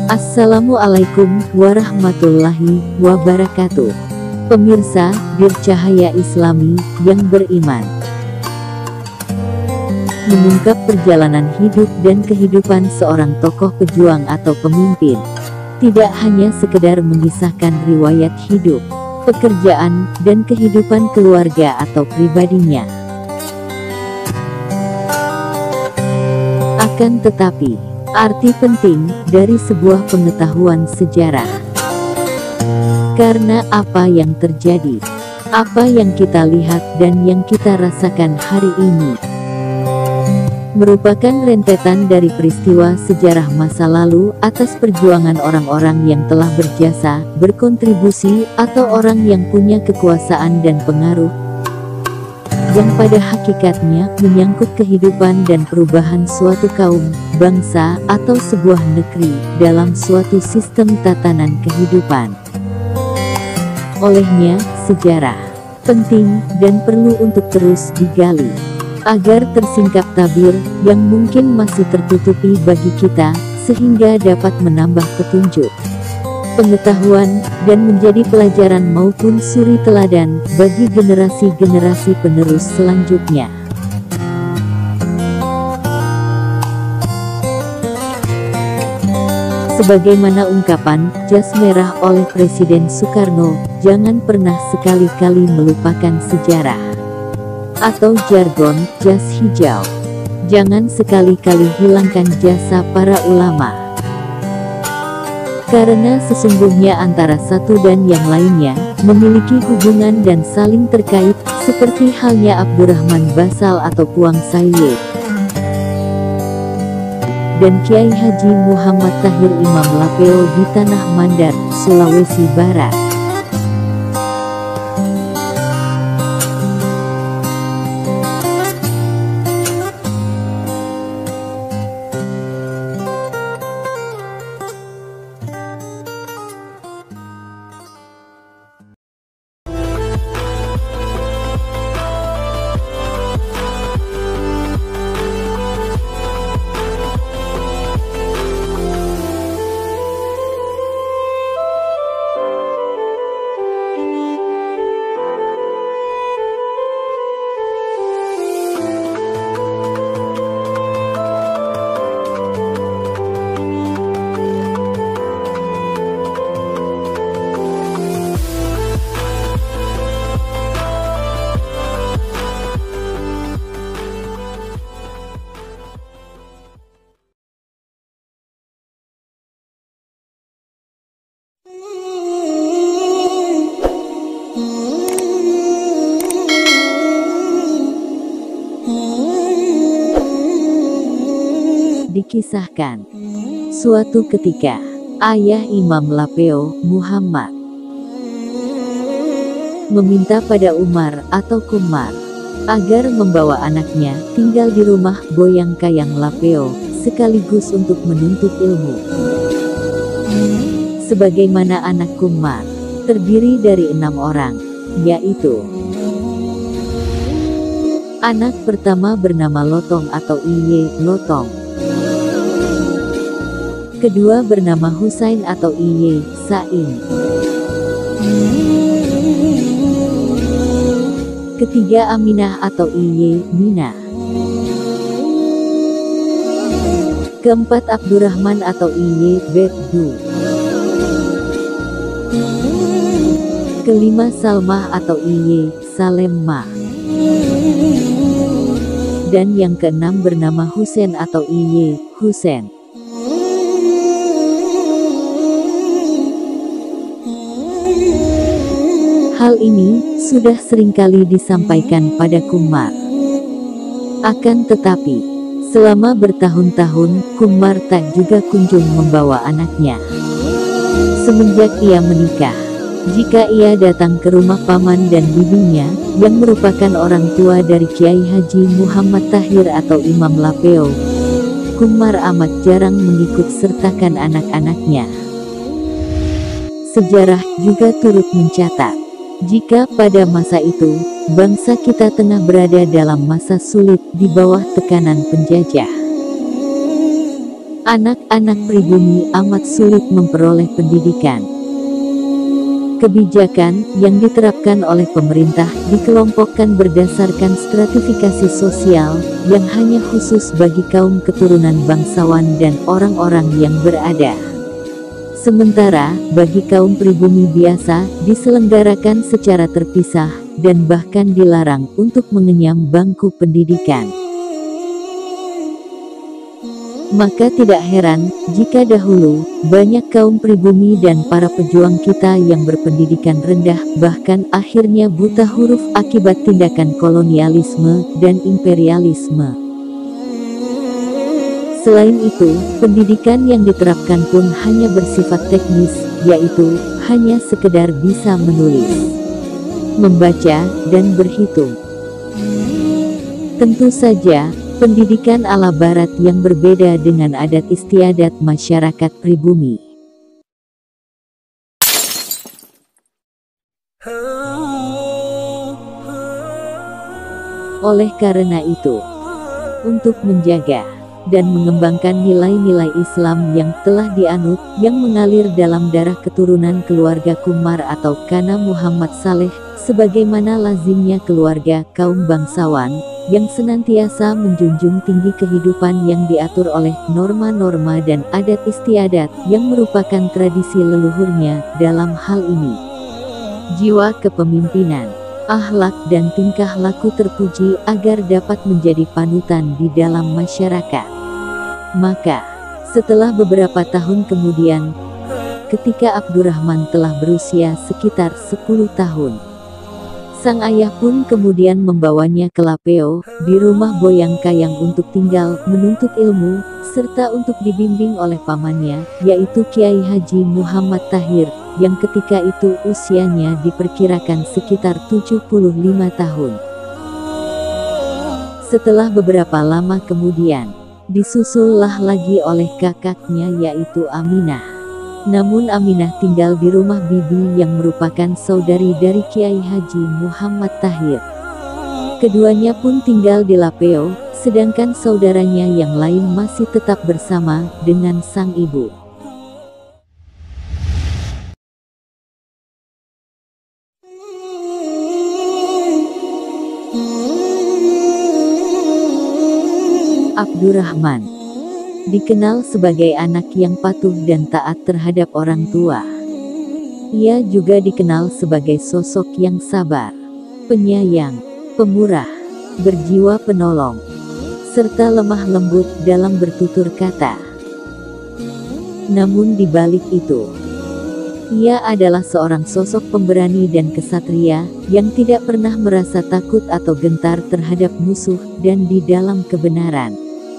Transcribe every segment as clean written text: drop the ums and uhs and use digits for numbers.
Assalamualaikum warahmatullahi wabarakatuh. Pemirsa, Dircahaya Islami yang beriman, mengungkap perjalanan hidup dan kehidupan seorang tokoh pejuang atau pemimpin. Tidak hanya sekedar mengisahkan riwayat hidup, pekerjaan, dan kehidupan keluarga atau pribadinya. Akan tetapi, arti penting dari sebuah pengetahuan sejarah. Karena apa yang terjadi, apa yang kita lihat dan yang kita rasakan hari ini, merupakan rentetan dari peristiwa sejarah masa lalu atas perjuangan orang-orang yang telah berjasa, berkontribusi, atau orang yang punya kekuasaan dan pengaruh, yang pada hakikatnya menyangkut kehidupan dan perubahan suatu kaum, bangsa, atau sebuah negeri dalam suatu sistem tatanan kehidupan. Olehnya, sejarah penting dan perlu untuk terus digali, agar tersingkap tabir yang mungkin masih tertutupi bagi kita, sehingga dapat menambah petunjuk, pengetahuan, dan menjadi pelajaran maupun suri teladan bagi generasi-generasi penerus selanjutnya. Sebagaimana ungkapan jas merah oleh Presiden Soekarno, jangan pernah sekali-kali melupakan sejarah. Atau jargon, jas hijau. Jangan sekali-kali hilangkan jasa para ulama. Karena sesungguhnya antara satu dan yang lainnya, memiliki hubungan dan saling terkait, seperti halnya Abdurrahman Basal atau Puang Saye dan Kiai Haji Muhammad Tahir Imam Lapeo di Tanah Mandar, Sulawesi Barat. Dikisahkan, suatu ketika, ayah Imam Lapeo, Muhammad, meminta pada Umar atau Kumar agar membawa anaknya tinggal di rumah Boyang Kayang Lapeo, sekaligus untuk menuntut ilmu. Sebagaimana anak Kumar, terdiri dari 6 orang, yaitu anak pertama bernama Lotong atau Iye, Lotong. Kedua bernama Husain atau Iye, Sain. Ketiga Aminah atau Iye, Mina. Keempat Abdurrahman atau Iye, Beddu. Kelima Salmah atau Iye, Salemma. Dan yang keenam bernama Husain atau Iye, Husain. Hal ini sudah seringkali disampaikan pada Kumar. Akan tetapi, selama bertahun-tahun, Kumar tak juga kunjung membawa anaknya. Semenjak ia menikah, jika ia datang ke rumah paman dan bibinya, yang merupakan orang tua dari Kiai Haji Muhammad Tahir atau Imam Lapeo, Kumar amat jarang mengikut sertakan anak-anaknya. Sejarah juga turut mencatat, jika pada masa itu, bangsa kita tengah berada dalam masa sulit di bawah tekanan penjajah. Anak-anak pribumi amat sulit memperoleh pendidikan. Kebijakan yang diterapkan oleh pemerintah dikelompokkan berdasarkan stratifikasi sosial yang hanya khusus bagi kaum keturunan bangsawan dan orang-orang yang berada. Sementara, bagi kaum pribumi biasa, diselenggarakan secara terpisah, dan bahkan dilarang untuk mengenyam bangku pendidikan. Maka tidak heran, jika dahulu, banyak kaum pribumi dan para pejuang kita yang berpendidikan rendah, bahkan akhirnya buta huruf akibat tindakan kolonialisme dan imperialisme. Selain itu, pendidikan yang diterapkan pun hanya bersifat teknis, yaitu, hanya sekedar bisa menulis, membaca, dan berhitung. Tentu saja, pendidikan ala barat yang berbeda dengan adat istiadat masyarakat pribumi. Oleh karena itu, untuk menjaga dan mengembangkan nilai-nilai Islam yang telah dianut, yang mengalir dalam darah keturunan keluarga Kumar atau Kana Muhammad Saleh, sebagaimana lazimnya keluarga kaum bangsawan, yang senantiasa menjunjung tinggi kehidupan yang diatur oleh norma-norma dan adat istiadat, yang merupakan tradisi leluhurnya dalam hal ini. Jiwa kepemimpinan, akhlak dan tingkah laku terpuji agar dapat menjadi panutan di dalam masyarakat. Maka, setelah beberapa tahun kemudian, ketika Abdurrahman telah berusia sekitar 10 tahun, sang ayah pun kemudian membawanya ke Lapeo, di rumah Boyang Kayang untuk tinggal, menuntut ilmu, serta untuk dibimbing oleh pamannya, yaitu Kiai Haji Muhammad Tahir, yang ketika itu usianya diperkirakan sekitar 75 tahun. Setelah beberapa lama kemudian, disusullah lagi oleh kakaknya yaitu Aminah. Namun Aminah tinggal di rumah bibi yang merupakan saudari dari Kiai Haji Muhammad Tahir. Keduanya pun tinggal di Lapeo, sedangkan saudaranya yang lain masih tetap bersama dengan sang ibu. Abdurrahman dikenal sebagai anak yang patuh dan taat terhadap orang tua. Ia juga dikenal sebagai sosok yang sabar, penyayang, pemurah, berjiwa penolong, serta lemah lembut dalam bertutur kata. Namun di balik itu, ia adalah seorang sosok pemberani dan kesatria, yang tidak pernah merasa takut atau gentar terhadap musuh, dan di dalam kebenaran.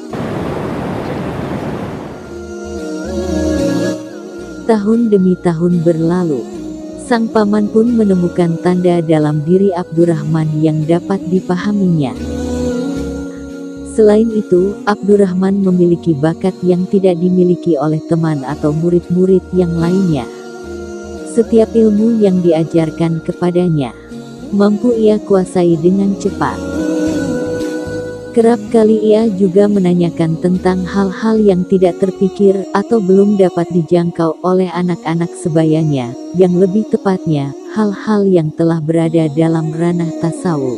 Tahun demi tahun berlalu, sang paman pun menemukan tanda dalam diri Abdurrahman yang dapat dipahaminya. Selain itu, Abdurrahman memiliki bakat yang tidak dimiliki oleh teman atau murid-murid yang lainnya. Setiap ilmu yang diajarkan kepadanya, mampu ia kuasai dengan cepat. Kerap kali ia juga menanyakan tentang hal-hal yang tidak terpikir atau belum dapat dijangkau oleh anak-anak sebayanya, yang lebih tepatnya, hal-hal yang telah berada dalam ranah tasawuf.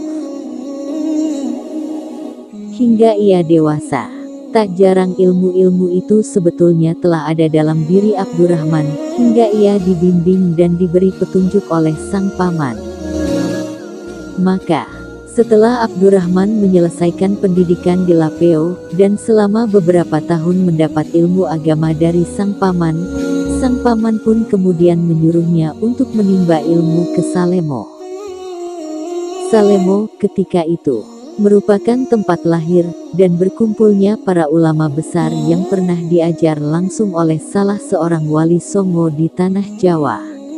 Hingga ia dewasa, tak jarang ilmu-ilmu itu sebetulnya telah ada dalam diri Abdurrahman, hingga ia dibimbing dan diberi petunjuk oleh sang paman. Maka, setelah Abdurrahman menyelesaikan pendidikan di Lapeo, dan selama beberapa tahun mendapat ilmu agama dari sang paman pun kemudian menyuruhnya untuk menimba ilmu ke Salemo. Salemo, ketika itu, merupakan tempat lahir, dan berkumpulnya para ulama besar yang pernah diajar langsung oleh salah seorang wali songo di tanah Jawa,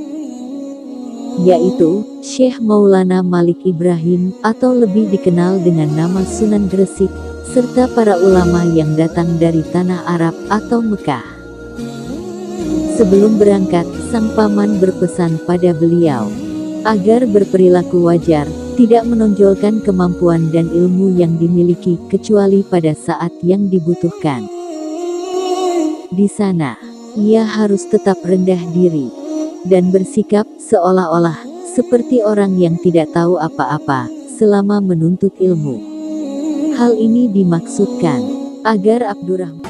yaitu Syekh Maulana Malik Ibrahim, atau lebih dikenal dengan nama Sunan Gresik, serta para ulama yang datang dari tanah Arab atau Mekah. Sebelum berangkat, sang paman berpesan pada beliau agar berperilaku wajar, tidak menonjolkan kemampuan dan ilmu yang dimiliki kecuali pada saat yang dibutuhkan. Di sana, ia harus tetap rendah diri dan bersikap seolah-olah seperti orang yang tidak tahu apa-apa selama menuntut ilmu. Hal ini dimaksudkan agar Abdurrahman